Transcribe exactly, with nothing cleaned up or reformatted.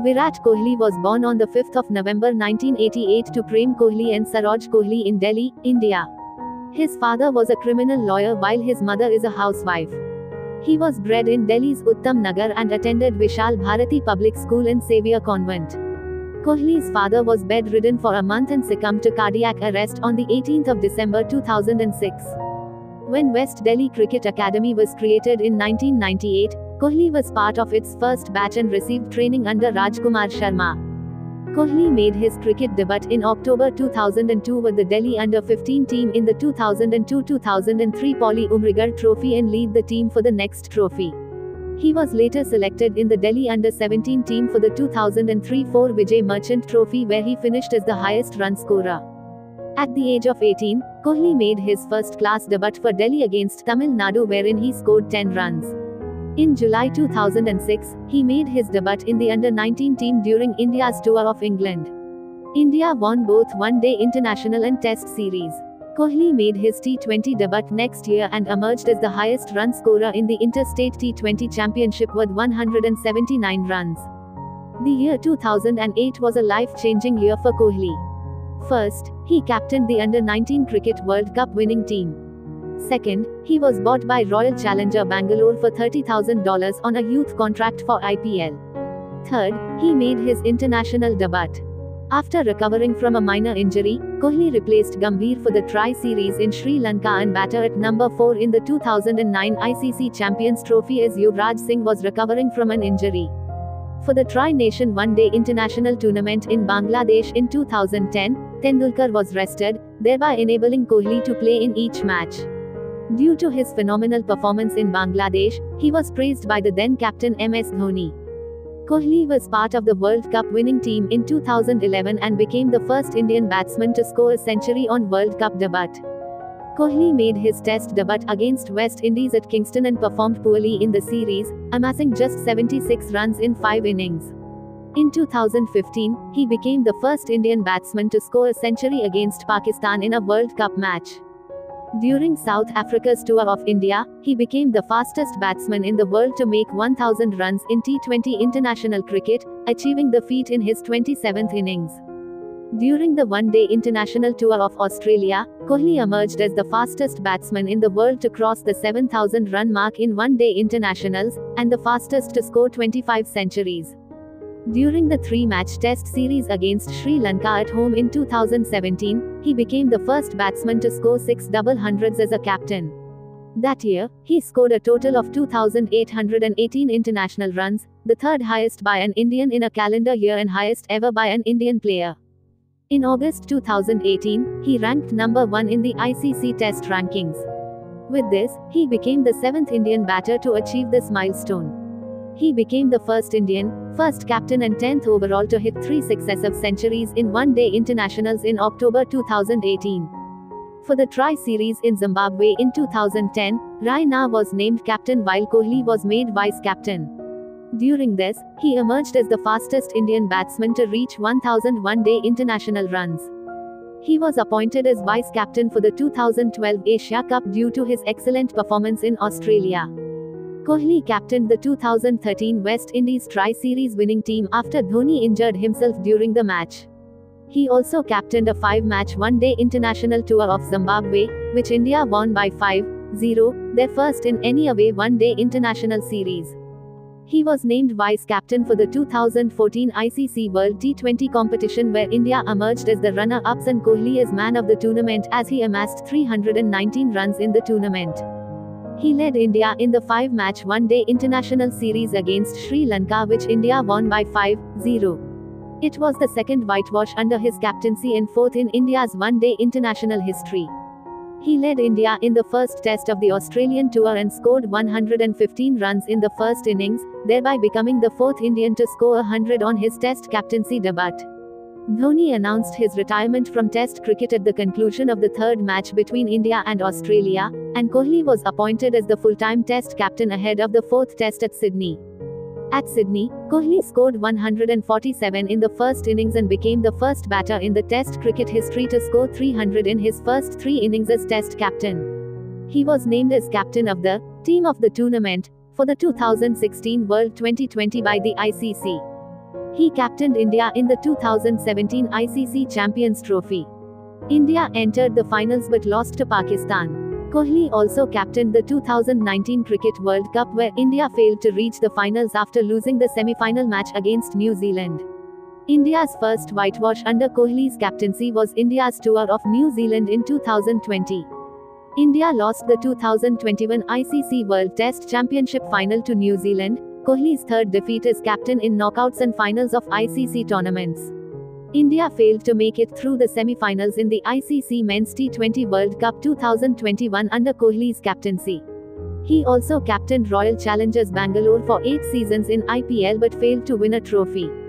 Virat Kohli was born on the fifth of November nineteen eighty-eight to Prem Kohli and Saroj Kohli in Delhi, India. His father was a criminal lawyer while his mother is a housewife. He was bred in Delhi's Uttam Nagar and attended Vishal Bharati Public School in Xavier Convent. Kohli's father was bedridden for a month and succumbed to cardiac arrest on the eighteenth of December two thousand six. When West Delhi Cricket Academy was created in nineteen ninety-eight, Kohli was part of its first batch and received training under Rajkumar Sharma. Kohli made his cricket debut in October two thousand two with the Delhi under fifteen team in the two thousand two to two thousand three Pauli Umrigar Trophy and lead the team for the next trophy. He was later selected in the Delhi under seventeen team for the two thousand three four Vijay Merchant Trophy where he finished as the highest run scorer. At the age of eighteen, Kohli made his first-class debut for Delhi against Tamil Nadu wherein he scored ten runs. In July two thousand six, he made his debut in the under nineteen team during India's tour of England. India won both one-day international and test series. Kohli made his T twenty debut next year and emerged as the highest run scorer in the Interstate T twenty Championship with one hundred seventy-nine runs. The year two thousand eight was a life-changing year for Kohli. First, he captained the under nineteen Cricket World Cup winning team. Second, he was bought by Royal Challenger Bangalore for thirty thousand dollars on a youth contract for I P L. Third, he made his international debut. After recovering from a minor injury, Kohli replaced Gambhir for the Tri-Series in Sri Lanka and batted at number four in the two thousand nine I C C Champions Trophy as Yuvraj Singh was recovering from an injury. For the Tri-Nation One-Day International Tournament in Bangladesh in two thousand ten, Tendulkar was rested, thereby enabling Kohli to play in each match. Due to his phenomenal performance in Bangladesh, he was praised by the then-captain M S Dhoni. Kohli was part of the World Cup winning team in two thousand eleven and became the first Indian batsman to score a century on World Cup debut. Kohli made his test debut against West Indies at Kingston and performed poorly in the series, amassing just seventy-six runs in five innings. In two thousand fifteen, he became the first Indian batsman to score a century against Pakistan in a World Cup match. During South Africa's tour of India, he became the fastest batsman in the world to make one thousand runs in T twenty international cricket, achieving the feat in his twenty-seventh innings. During the one-day international tour of Australia, Kohli emerged as the fastest batsman in the world to cross the seven thousand run mark in one-day internationals, and the fastest to score twenty-five centuries. During the three-match test series against Sri Lanka at home in two thousand seventeen, he became the first batsman to score six double hundreds as a captain. That year, he scored a total of two thousand eight hundred eighteen international runs, the third highest by an Indian in a calendar year and highest ever by an Indian player. In August two thousand eighteen, he ranked number one in the I C C Test rankings. With this, he became the seventh Indian batter to achieve this milestone. He became the first Indian, first captain and tenth overall to hit three successive centuries in one-day internationals in October two thousand eighteen. For the Tri-Series in Zimbabwe in two thousand ten, Raina was named captain while Kohli was made vice-captain. During this, he emerged as the fastest Indian batsman to reach one thousand one-day international runs. He was appointed as vice-captain for the two thousand twelve Asia Cup due to his excellent performance in Australia. Kohli captained the two thousand thirteen West Indies Tri-Series winning team after Dhoni injured himself during the match. He also captained a five-match one-day international tour of Zimbabwe, which India won by five zero, their first in any away one-day international series. He was named vice-captain for the two thousand fourteen I C C World T twenty competition where India emerged as the runner-ups and Kohli as man of the tournament as he amassed three hundred nineteen runs in the tournament. He led India in the five-match one-day international series against Sri Lanka which India won by five zero. It was the second whitewash under his captaincy and fourth in India's one-day international history. He led India in the first test of the Australian tour and scored one hundred fifteen runs in the first innings, thereby becoming the fourth Indian to score one hundred on his test captaincy debut. Dhoni announced his retirement from Test cricket at the conclusion of the third match between India and Australia, and Kohli was appointed as the full-time Test captain ahead of the fourth Test at Sydney. At Sydney, Kohli scored one hundred forty-seven in the first innings and became the first batter in the Test cricket history to score three hundred in his first three innings as Test captain. He was named as captain of the team of the tournament for the two thousand sixteen World Twenty twenty by the I C C. He captained India in the two thousand seventeen I C C Champions Trophy. India entered the finals but lost to Pakistan. Kohli also captained the two thousand nineteen Cricket World Cup where India failed to reach the finals after losing the semi-final match against New Zealand. India's first whitewash under Kohli's captaincy was India's tour of New Zealand in two thousand twenty. India lost the two thousand twenty-one I C C World Test Championship final to New Zealand, Kohli's third defeat as captain in knockouts and finals of I C C tournaments. India failed to make it through the semi-finals in the I C C Men's T twenty World Cup two thousand twenty-one under Kohli's captaincy. He also captained Royal Challengers Bangalore for eight seasons in I P L but failed to win a trophy.